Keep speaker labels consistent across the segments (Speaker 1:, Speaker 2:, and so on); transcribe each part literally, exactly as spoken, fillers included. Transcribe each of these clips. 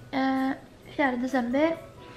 Speaker 1: eh, fjerde desember.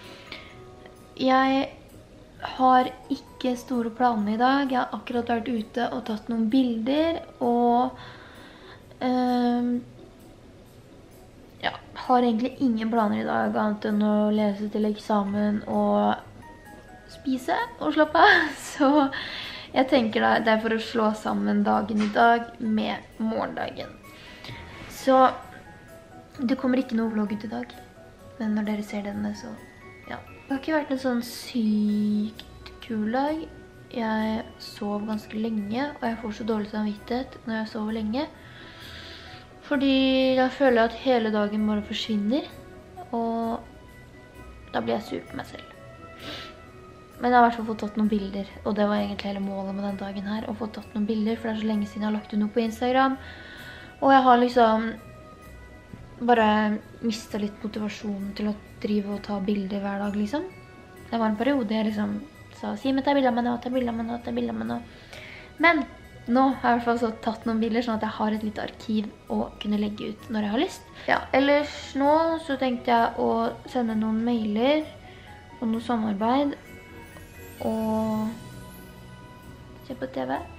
Speaker 1: Jeg har ikke store planer i dag. Jeg har akkurat vært ute og tatt noen bilder, og eh, ja, har egentlig ingen planer i dag, annet enn å lese til eksamen og spise og slappe av. Så jeg tenker da, det er for å slå sammen dagen i dag med morgendagen. Så det kommer ikke noe vlogg ut i dag, men når dere ser denne, så ja. Det har ikke vært en sånn sykt kul dag. Jeg sov ganske lenge, og jeg får så dårlig samvittighet når jeg sover lenge. Fordi jeg føler at hele dagen bare forsvinner, og da blir jeg sur på meg selv. Men jeg har i hvert fall fått tatt noen bilder, og det var egentlig hele målet med den dagen her, å få tatt noen bilder, for det er så lenge siden jeg har lagt ut noe på Instagram. Og jeg har liksom bare mistet litt motivasjon til å drive og ta bilder hver dag, liksom. Det var en periode jeg liksom sa, Simen, ta bilder av meg nå, ta bilder av meg nå, ta bilder av meg nå. Men nå har jeg i hvert fall så tatt noen bilder, sånn at jeg har et litt arkiv å kunne legge ut når jeg har lyst. Ja, ellers nå så tenkte jeg å sende noen mailer og noe samarbeid, og se på T V.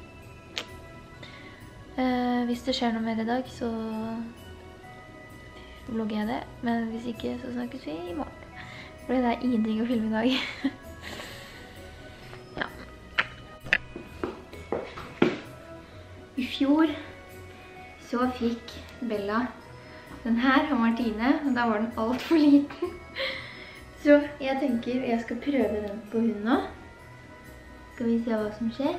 Speaker 1: Eh, hvis det skjer noe mer i dag, så vlogger jeg det. Men hvis ikke, så snakkes vi i morgen. For det er ingenting å filme i dag. Ja. I fjor så fikk Bella den her av Martine, og da var den alt for liten. Så jeg tenker jeg skal prøve den på hun nå. Skal vi se hva som skjer.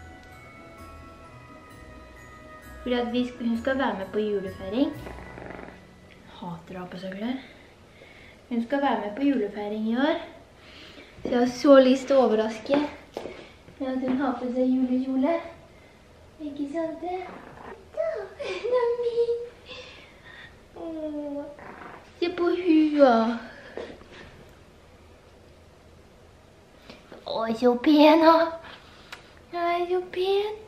Speaker 1: Fordi at vi, hun skal være med på julefeiring. Hater apesøkler. Hun skal være med på julefeiring i år. Så jeg har så lyst til å overraske med at hun har på seg julekjole. Ikke sant det? Da, det er min. Åh, se på hua. Åh, så pen da. Jeg er så pen.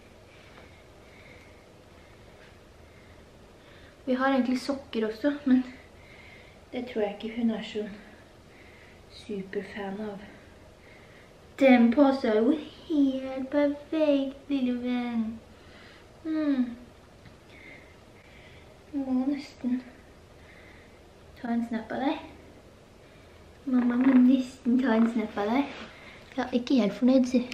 Speaker 1: Vi har egentlig sokker også, men det tror jeg ikke hun er så superfan av. Den passer jo helt perfekt, lille venn. Mm. Jeg må nesten ta en snap av deg. Mamma må nesten ta en snap av deg. Jeg er ikke helt fornøyd, si.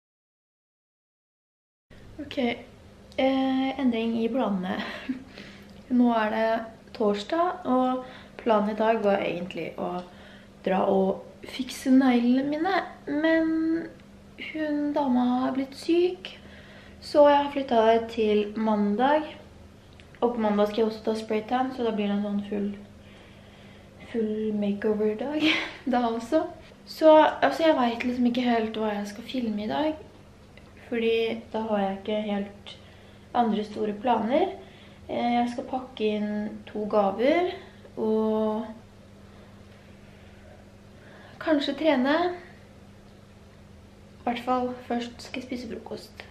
Speaker 1: Ok, eh, endring i planene. Nå er det torsdag, og planen i dag var egentlig å dra og fikse neglene mine. Men hun dama har blitt syk, så jeg har flyttet det til mandag. Og på mandag skal jeg også ta spraytan, så da blir det en sånn full, full makeover-dag da også. Så altså, jeg vet liksom ikke helt hva jeg skal filme i dag, fordi da har jeg ikke helt andre store planer. Jeg skal pakke inn to gaver, og kanskje trene. I hvert fall først skal jeg spise frokost.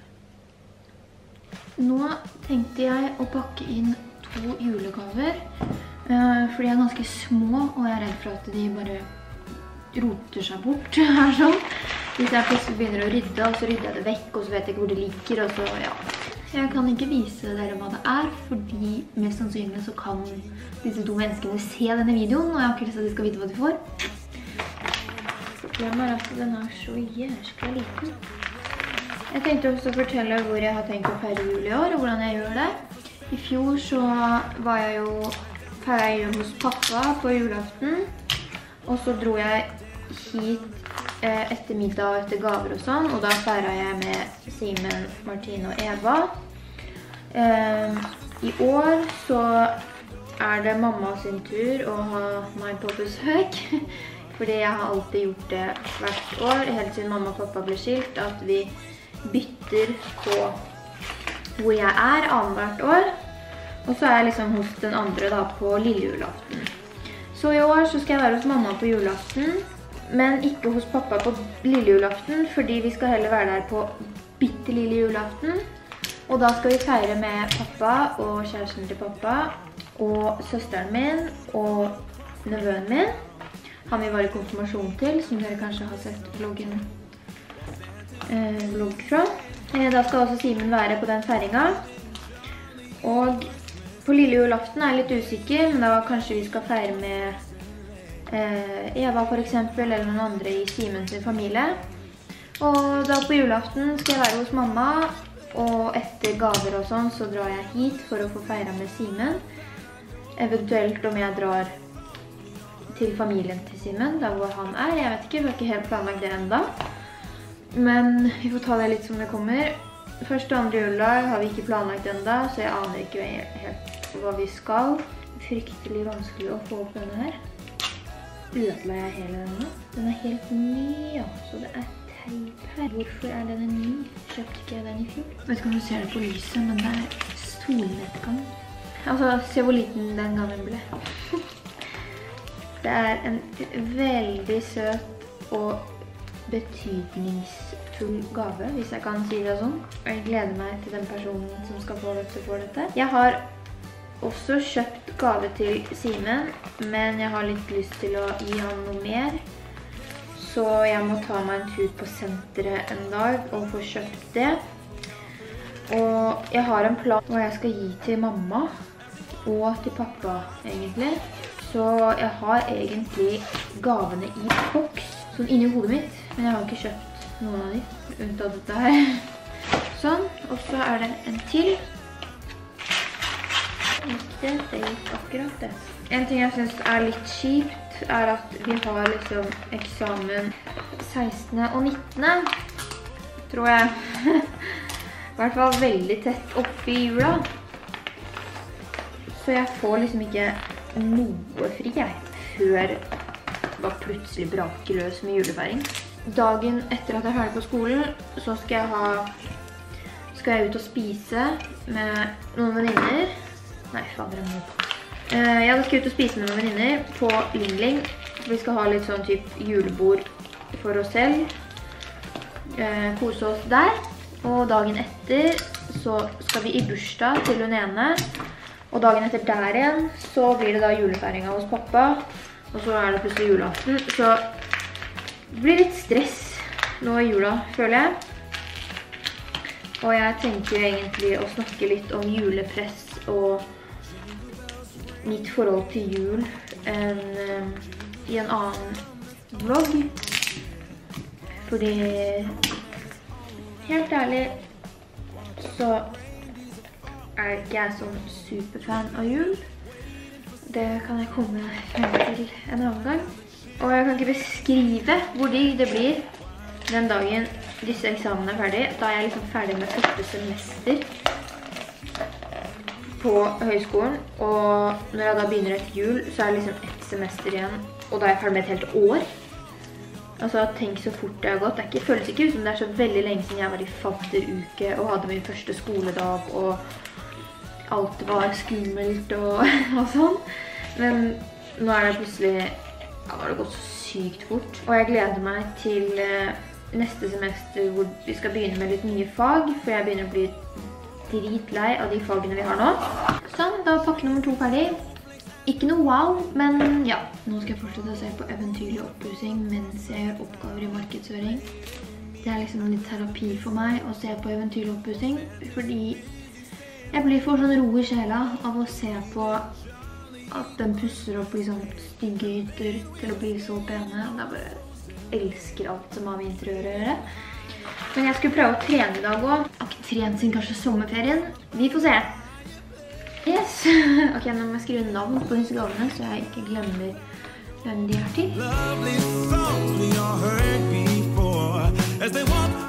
Speaker 1: Nå tenkte jeg å pakke inn to julegaver, fordi de er ganske små, og jeg er redd for at de bare roter seg bort her sånn. Hvis jeg plutselig begynner å rydde, og så rydder jeg det vekk, og så vet jeg ikke hvor det ligger, og så ja. Jeg kan ikke vise dere hva det er, fordi mest sannsynlig så kan disse to menneskene se denne videoen, og jeg har ikke lyst til at de skal vite hva de får. Problemet er at den er så jæskla liten. Jeg tenkte også å fortelle hvor jeg har tenkt å feire jul i år, og hvordan jeg gjør det. I fjor så var jeg jo feiret jul hos pappa på julaften, og så dro jeg hit etter middag, etter gaver og sånn, og da feiret jeg med Simen, Martine og Eva. Eh, I år så er det mamma sin tur å ha meg på besøk, fordi jeg har alltid gjort det hvert år, helt siden mamma og pappa ble skilt, at vi bytter på hvor jeg er annethvert år, og så er jeg liksom hos den andre da på lille julaften. Så i år så skal jeg være hos mamma på julaften, men ikke hos pappa på lille julaften, fordi vi skal heller være der på bitte lille julaften. Og da skal vi feire med pappa og kjæresten til pappa, og søsteren min, og nevøen min. Han vi var i konfirmasjon til, som dere kanskje har sett vloggen, eh, vlogg fra. Eh, da skal også Simen være på den feiringen. Og på lille julaften er jeg litt usikker, men da kanskje vi skal feire med eh, Eva for eksempel, eller noen andre i Simens familie. Og da på julaften skal jeg være hos mamma, og etter gaver og sånn så drar jeg hit for å få feire med Simen. Eventuelt om jeg drar til familien til Simen, der hvor han er. Jeg vet ikke, vi har ikke helt planlagt det enda. Men vi får ta det litt som det kommer. Første og andre juledag har vi ikke planlagt enda, så jeg aner ikke helt hva vi skal. Fryktelig vanskelig å få opp denne her. Ødela jeg hele denne? Den er helt ny, ja. Så det er teip her. Hvorfor er denne ny? Kjøpte ikke jeg den i fjor? Jeg vet ikke om du ser det på lyset, men det er solnedgang. Altså, se hvor liten den gangen ble. Det er en veldig søt og betydningsfull gave, hvis jeg kan si det sånn. Jeg gleder meg til den personen som skal få dette for dette. Jeg har også kjøpt gave til Simen, men jeg har litt lyst til å gi han noe mer. Så jeg må ta meg en tur på senteret en dag og få kjøpt det. Og jeg har en plan hva jeg skal gi til mamma og til pappa, egentlig. Så jeg har egentlig gavene i boks, sånn inni hodet mitt, men jeg har ikke kjøpt noen av de, unntatt dette her. Sånn, og så er det en til. Det gikk akkurat det. En ting jeg synes er litt kjipt, er at vi har liksom eksamen sekstende og nittende, tror jeg. I hvert fall veldig tett oppe i jula. Så jeg får liksom ikke noe fri jeg, før det var plutselig brakeløs med julefeiring. Dagen etter at jeg er ferdig på skolen, så skal jeg ha, skal jeg ut og spise med noen venninner. Nei, fader, jeg må på. Jeg skal ut og spise med noen venninner på Lingling. Vi skal ha litt sånn typ julebord for oss selv. Kose oss der. Og dagen etter så skal vi i bursdag til hun ene. Og dagen etter der igjen, så blir det da julefeiringen hos pappa. Og så er det plutselig julaften. Så det blir litt stress nå i jula, føler jeg. Og jeg tenker egentlig å snakke litt om julepress og mitt forhold til jul en, i en annen vlogg. Fordi, helt ærlig, så er ikke jeg sånn superfan av jul. Det kan jeg komme frem til en annen gang. Og jeg kan ikke beskrive hvor digg det blir den dagen disse eksamene er ferdig. Da er jeg liksom ferdig med første semester på høyskolen. Og når jeg da begynner etter jul, så er det liksom ett semester igjen. Og da er jeg ferdig med et helt år. Altså, tenk så fort det har gått. Det er ikke, føles ikke ut som det er så veldig lenge siden jeg var i fadderuke og hadde min første skoledag, og alt var skummelt og, og sånn. Men nå er det plutselig, ja, nå har det gått så sykt fort. Og jeg gleder meg til uh, neste semester hvor vi skal begynne med litt nye fag, for jeg begynner å bli dritlei av de fagene vi har nå. Sånn, da var pakke nummer to ferdig. Ikke noe wow, men ja. Nå skal jeg fortsette å se på eventyrlig oppussing mens jeg gjør oppgaver i markedsføring. Det er liksom litt terapi for meg å se på eventyrlig oppussing, fordi jeg blir for sånn ro i sjela av å se på at den pusser opp liksom stygge hytter til å bli så pene. Jeg bare elsker alt som har med interiør å gjøre. Men jeg skulle prøve å trene i dag også. Jeg har ikke trent siden kanskje sommerferien. Vi får se. Yes. Ok, nå må jeg skrive navn på disse gavene, så jeg ikke glemmer hvem de er til.